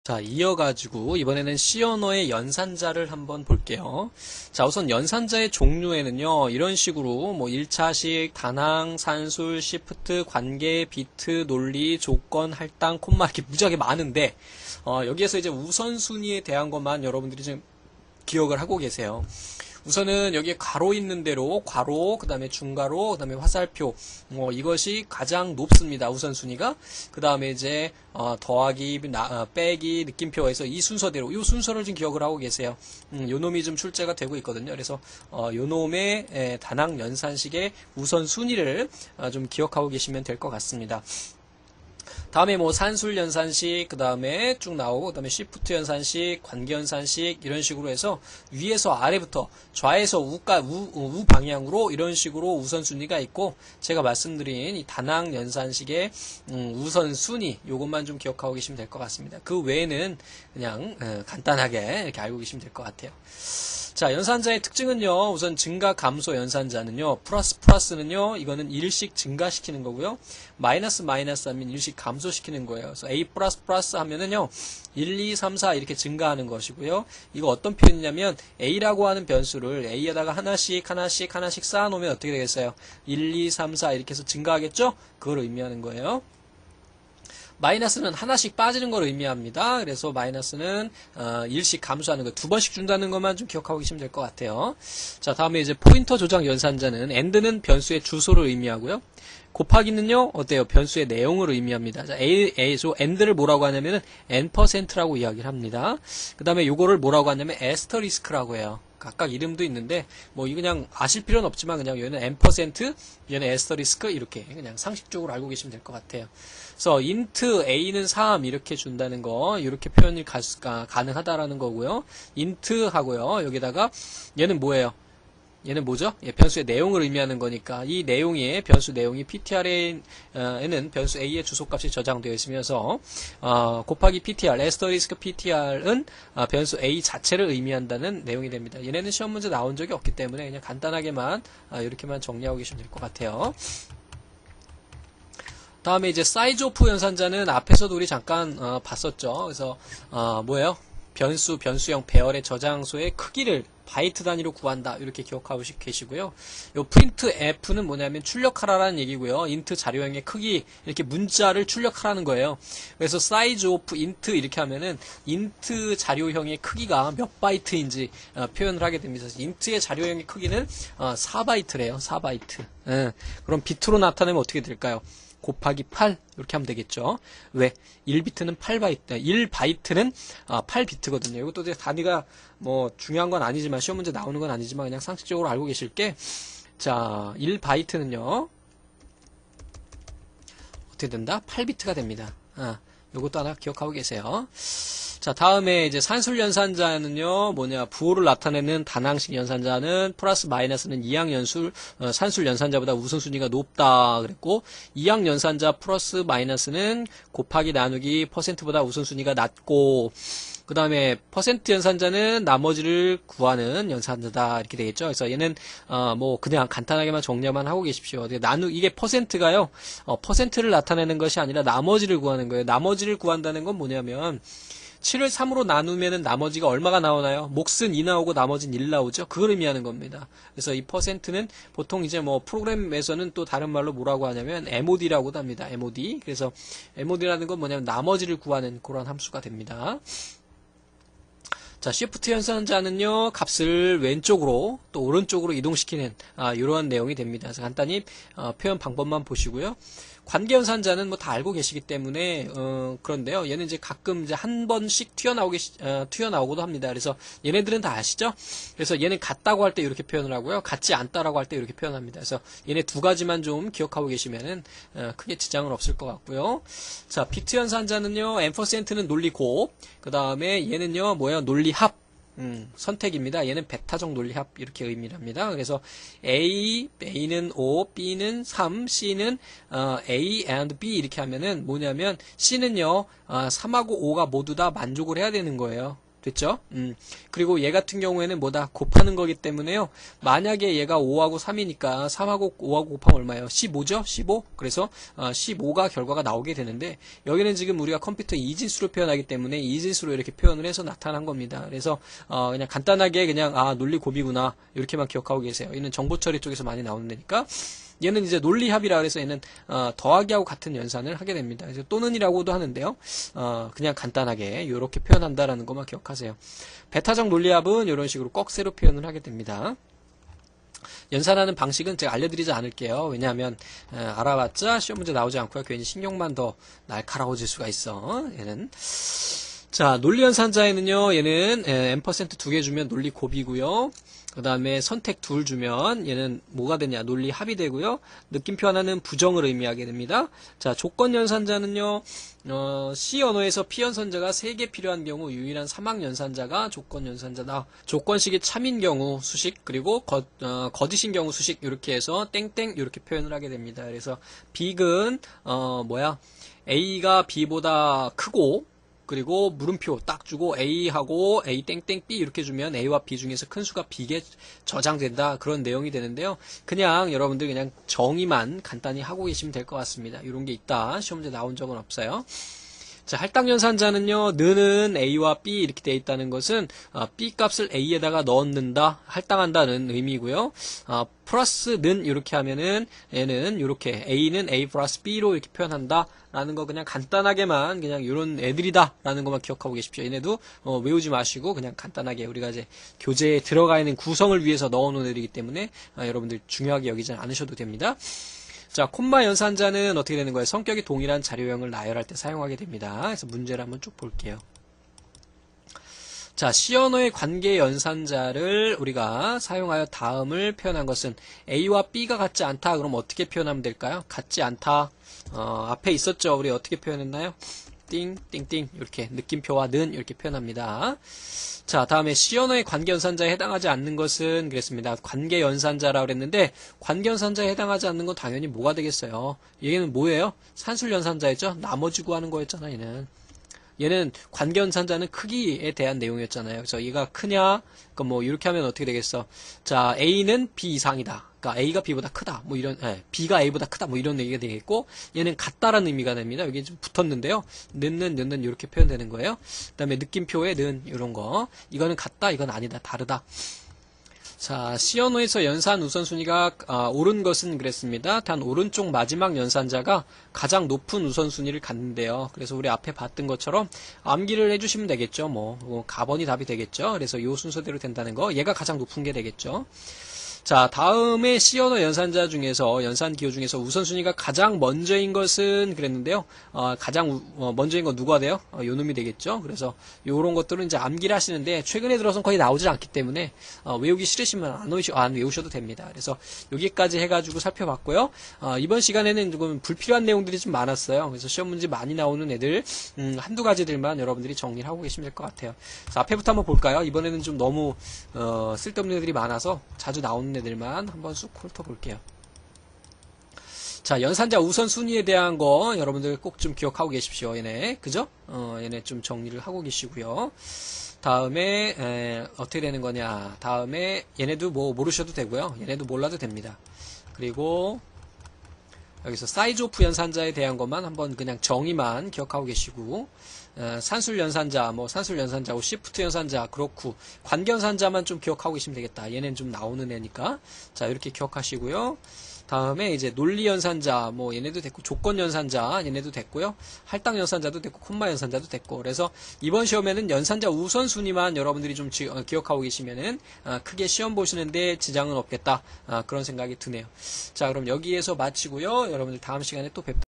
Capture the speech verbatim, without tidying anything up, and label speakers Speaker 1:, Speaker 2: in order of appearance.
Speaker 1: 자, 이어가지고 이번에는 C 언어의 연산자를 한번 볼게요. 자, 우선 연산자의 종류에는요, 이런 식으로 뭐 일 차식, 단항, 산술, 시프트, 관계, 비트, 논리, 조건, 할당, 콤마 이렇게 무지하게 많은데 어, 여기에서 이제 우선순위에 대한 것만 여러분들이 좀 기억을 하고 계세요. 우선은 여기에 괄호 있는 대로 괄호, 그 다음에 중괄호, 그 다음에 화살표, 뭐 이것이 가장 높습니다. 우선순위가. 그 다음에 이제 어, 더하기, 나, 어, 빼기, 느낌표에서 이 순서대로, 이 순서를 좀 기억을 하고 계세요. 음, 요 놈이 좀 출제가 되고 있거든요. 그래서 어, 요 놈의 에, 단항 연산식의 우선순위를 어, 좀 기억하고 계시면 될 것 같습니다. 다음에 뭐 산술 연산식, 그 다음에 쭉 나오고, 그 다음에 시프트 연산식, 관계 연산식, 이런 식으로 해서 위에서 아래부터 좌에서 우가, 우, 우 방향으로 이런 식으로 우선순위가 있고, 제가 말씀드린 이 단항 연산식의 음, 우선순위, 요것만 좀 기억하고 계시면 될 것 같습니다. 그 외에는 그냥 어, 간단하게 이렇게 알고 계시면 될 것 같아요. 자, 연산자의 특징은요, 우선 증가, 감소 연산자는요, 플러스, 플러스는요, 이거는 일씩 증가시키는 거고요, 마이너스, 마이너스 하면 일씩 감소시키는 거예요. 그래서 A 플러스, 플러스 하면은요, 일, 이, 삼, 사 이렇게 증가하는 것이고요, 이거 어떤 표현이냐면, A라고 하는 변수를 A에다가 하나씩, 하나씩, 하나씩 쌓아놓으면 어떻게 되겠어요? 일, 이, 삼, 사 이렇게 해서 증가하겠죠? 그걸 의미하는 거예요. 마이너스는 하나씩 빠지는 걸 의미합니다. 그래서 마이너스는 어, 일씩 감소하는 거, 두 번씩 준다는 것만 좀 기억하고 계시면 될 것 같아요. 자, 다음에 이제 포인터 조작 연산자는 AND는 변수의 주소를 의미하고요. 곱하기는요, 어때요? 변수의 내용을 의미합니다. 자, A, A, 저 AND를 뭐라고 하냐면은 N%라고 이야기를 합니다. 그 다음에 요거를 뭐라고 하냐면 에스터리스크라고 해요. 각각 이름도 있는데, 뭐, 이 그냥 아실 필요는 없지만, 그냥 얘는 N%, 얘는 에스터리스크, 이렇게 그냥 상식적으로 알고 계시면 될 것 같아요. 그래서, int a는 삼, 이렇게 준다는 거, 이렇게 표현이 가, 가, 가능하다라는 거고요. int 하고요. 여기다가, 얘는 뭐예요? 얘는 뭐죠? 예, 변수의 내용을 의미하는 거니까 이 내용이 변수 내용이 피티알에는 변수 a의 주소값이 저장되어 있으면서 어, 곱하기 ptr, 에스터리스크 ptr은 어, 변수 a 자체를 의미한다는 내용이 됩니다. 얘네는 시험 문제 나온 적이 없기 때문에 그냥 간단하게만 어, 이렇게만 정리하고 계시면 될 것 같아요. 다음에 이제 사이즈 오프 연산자는 앞에서도 우리 잠깐 어, 봤었죠. 그래서 어, 뭐예요? 변수, 변수형 배열의 저장소의 크기를 바이트 단위로 구한다. 이렇게 기억하고 계시고요. 요 프린트 f는 뭐냐면 출력하라라는 얘기고요. int 자료형의 크기, 이렇게 문자를 출력하라는 거예요. 그래서 size of int 이렇게 하면은 int 자료형의 크기가 몇 바이트인지 어, 표현을 하게 됩니다. int의 자료형의 크기는 어, 사 바이트래요. 사 바이트. 예. 그럼 비트로 나타내면 어떻게 될까요? 곱하기 팔 이렇게 하면 되겠죠. 왜? 일 비트는 팔 바이트, 일 바이트는 아, 팔 비트거든요. 이것도 이제 단위가 뭐 중요한 건 아니지만 시험 문제 나오는 건 아니지만 그냥 상식적으로 알고 계실 게, 자, 일 바이트는요 어떻게 된다? 팔 비트가 됩니다. 아, 요것도 하나 기억하고 계세요. 자, 다음에 이제 산술 연산자는요, 뭐냐, 부호를 나타내는 단항식 연산자는 플러스 마이너스는 이항 연술, 어, 산술 연산자보다 우선순위가 높다 그랬고, 이항 연산자 플러스 마이너스는 곱하기 나누기 퍼센트보다 우선순위가 낮고, 그 다음에 퍼센트 연산자는 나머지를 구하는 연산자다 이렇게 되겠죠. 그래서 얘는 어, 뭐 그냥 간단하게만 정리만 하고 계십시오. 나누 이게 퍼센트가요, 어, 퍼센트를 나타내는 것이 아니라 나머지를 구하는 거예요. 나머지를 구한다는 건 뭐냐면 칠을 삼으로 나누면은 나머지가 얼마가 나오나요? 몫은 이 나오고 나머지는 일 나오죠. 그걸 의미하는 겁니다. 그래서 이 퍼센트는 보통 이제 뭐 프로그램에서는 또 다른 말로 뭐라고 하냐면 엠오디라고도 합니다. 엠오디. 그래서 엠오디라는 건 뭐냐면 나머지를 구하는 그런 함수가 됩니다. 자, 시프트 연산자는요, 값을 왼쪽으로 또 오른쪽으로 이동시키는 아, 이러한 내용이 됩니다. 그래서 간단히 어, 표현 방법만 보시고요. 관계 연산자는 뭐 다 알고 계시기 때문에 어, 그런데요. 얘는 이제 가끔 이제 한 번씩 튀어나오게 어, 튀어나오고도 합니다. 그래서 얘네들은 다 아시죠? 그래서 얘는 같다고 할 때 이렇게 표현을 하고요. 같지 않다라고 할 때 이렇게 표현합니다. 그래서 얘네 두 가지만 좀 기억하고 계시면은 어, 크게 지장은 없을 것 같고요. 자, 비트 연산자는요, 앰퍼센트는 논리 곱, 그 다음에 얘는요, 뭐야, 논리 합. 음, 선택입니다. 얘는 베타적 논리합 이렇게 의미를 합니다. 그래서 A, A는 오, B는 삼, C는 어, A and B 이렇게 하면은 뭐냐면 C는요 어, 삼하고 오가 모두 다 만족을 해야 되는 거예요. 됐죠? 음. 그리고 얘 같은 경우에는 뭐다? 곱하는 거기 때문에요. 만약에 얘가 오하고 삼이니까 삼하고 오하고 곱하면 얼마예요? 십오죠? 십오? 그래서 어, 십오가 결과가 나오게 되는데 여기는 지금 우리가 컴퓨터 이진수로 표현하기 때문에 이진수로 이렇게 표현을 해서 나타난 겁니다. 그래서 어, 그냥 간단하게 그냥 아 논리 곱이구나 이렇게만 기억하고 계세요. 얘는 정보 처리 쪽에서 많이 나오는 데니까. 얘는 이제 논리합이라 그래서 얘는 어, 더하기하고 같은 연산을 하게 됩니다. 그래서 또는이라고도 하는데요. 어, 그냥 간단하게 이렇게 표현한다라는 것만 기억하세요. 베타적 논리합은 이런 식으로 꺽쇠로 표현을 하게 됩니다. 연산하는 방식은 제가 알려드리지 않을게요. 왜냐하면 어, 알아봤자 시험 문제 나오지 않고요. 괜히 신경만 더 날카로워질 수가 있어. 얘는 자 논리 연산자에는요. 얘는 엠퍼센트 두 개 주면 논리 곱이고요. 그 다음에 선택 둘 주면 얘는 뭐가 되냐 논리 합이 되고요. 느낌표 하나는 부정을 의미하게 됩니다. 자 조건 연산자는요. 어, C 언어에서 P 연산자가 세 개 필요한 경우 유일한 사막 연산자가 조건 연산자다. 조건식이 참인 경우 수식 그리고 거, 어, 거짓인 경우 수식 이렇게 해서 땡땡 이렇게 표현을 하게 됩니다. 그래서 빅은 어, 뭐야 A가 B보다 크고 그리고 물음표 딱 주고 A하고 A 땡땡 B 이렇게 주면 A와 B 중에서 큰 수가 B에 저장된다 그런 내용이 되는데요. 그냥 여러분들 그냥 정의만 간단히 하고 계시면 될 것 같습니다. 이런 게 있다. 시험 문제 나온 적은 없어요. 자, 할당 연산자는요, 는은 A와 B 이렇게 되어 있다는 것은 어, B 값을 A에다가 넣는다, 할당한다는 의미고요. 어, 플러스 는 이렇게 하면은 얘는 이렇게 A는 A 플러스 B로 이렇게 표현한다. 라는 거 그냥 간단하게만 그냥 이런 애들이다 라는 것만 기억하고 계십시오. 얘네도 어, 외우지 마시고 그냥 간단하게 우리가 이제 교재에 들어가 있는 구성을 위해서 넣어놓은 애들이기 때문에 아, 여러분들 중요하게 여기지 않으셔도 됩니다. 자, 콤마 연산자는 어떻게 되는 거예요? 성격이 동일한 자료형을 나열할 때 사용하게 됩니다. 그래서 문제를 한번 쭉 볼게요. 자, C 언어의 관계 연산자를 우리가 사용하여 다음을 표현한 것은 A와 B가 같지 않다. 그럼 어떻게 표현하면 될까요? 같지 않다. 어, 앞에 있었죠. 우리 어떻게 표현했나요? 띵, 띵띵 이렇게 느낌표와 는 이렇게 표현합니다. 자, 다음에 C 언어의 관계 연산자에 해당하지 않는 것은 그랬습니다. 관계 연산자라고 그랬는데 관계 연산자에 해당하지 않는 건 당연히 뭐가 되겠어요? 얘는 뭐예요? 산술 연산자였죠? 나머지 구하는 거였잖아, 얘는. 얘는 관계 연산자는 크기에 대한 내용이었잖아요. 그래서 얘가 크냐? 그러니까 뭐 이렇게 하면 어떻게 되겠어? 자, A는 B 이상이다. 그러니까 A가 B보다 크다. 뭐 이런 예, B가 A보다 크다. 뭐 이런 얘기가 되겠고 얘는 같다라는 의미가 됩니다. 여기 좀 붙었는데요. 는는 는는 이렇게 표현되는 거예요. 그다음에 느낌표에 는 이런 거. 이거는 같다. 이건 아니다. 다르다. 자, C 언어에서 연산 우선순위가 아, 옳은 것은 그랬습니다. 단 오른쪽 마지막 연산자가 가장 높은 우선순위를 갖는데요. 그래서 우리 앞에 봤던 것처럼 암기를 해주시면 되겠죠. 뭐, 뭐 가번이 답이 되겠죠. 그래서 이 순서대로 된다는 거. 얘가 가장 높은 게 되겠죠. 자, 다음에 C 언어 연산자 중에서 연산 기호 중에서 우선순위가 가장 먼저인 것은 그랬는데요. 어, 가장 우, 어, 먼저인 건 누가 돼요? 어, 요 놈이 되겠죠. 그래서 요런 것들은 이제 암기를 하시는데 최근에 들어서는 거의 나오지 않기 때문에 어, 외우기 싫으시면 안, 외우시, 안 외우셔도 됩니다. 그래서 여기까지 해가지고 살펴봤고요. 어, 이번 시간에는 조금 불필요한 내용들이 좀 많았어요. 그래서 시험 문제 많이 나오는 애들 음, 한두 가지들만 여러분들이 정리를 하고 계시면 될 것 같아요. 그래서 앞에부터 한번 볼까요? 이번에는 좀 너무 어, 쓸데없는 애들이 많아서 자주 나오는 애들만 한번 쑥 훑어볼게요. 자, 연산자 우선순위에 대한 거 여러분들 꼭 좀 기억하고 계십시오. 얘네 그죠? 어, 얘네 좀 정리를 하고 계시고요. 다음에 에, 어떻게 되는 거냐, 다음에 얘네도 뭐 모르셔도 되고요. 얘네도 몰라도 됩니다. 그리고 여기서 사이즈 오프 연산자에 대한 것만 한번 그냥 정의만 기억하고 계시고, 어, 산술 연산자, 뭐 산술 연산자고 시프트 연산자 그렇고 관계 연산자만 좀 기억하고 계시면 되겠다. 얘는 좀 나오는 애니까. 자, 이렇게 기억하시고요. 다음에 이제 논리 연산자, 뭐 얘네도 됐고, 조건 연산자 얘네도 됐고요. 할당 연산자도 됐고, 콤마 연산자도 됐고. 그래서 이번 시험에는 연산자 우선순위만 여러분들이 좀 지, 어, 기억하고 계시면은 어, 크게 시험 보시는데 지장은 없겠다. 어, 그런 생각이 드네요. 자, 그럼 여기에서 마치고요. 여러분들 다음 시간에 또 뵙도록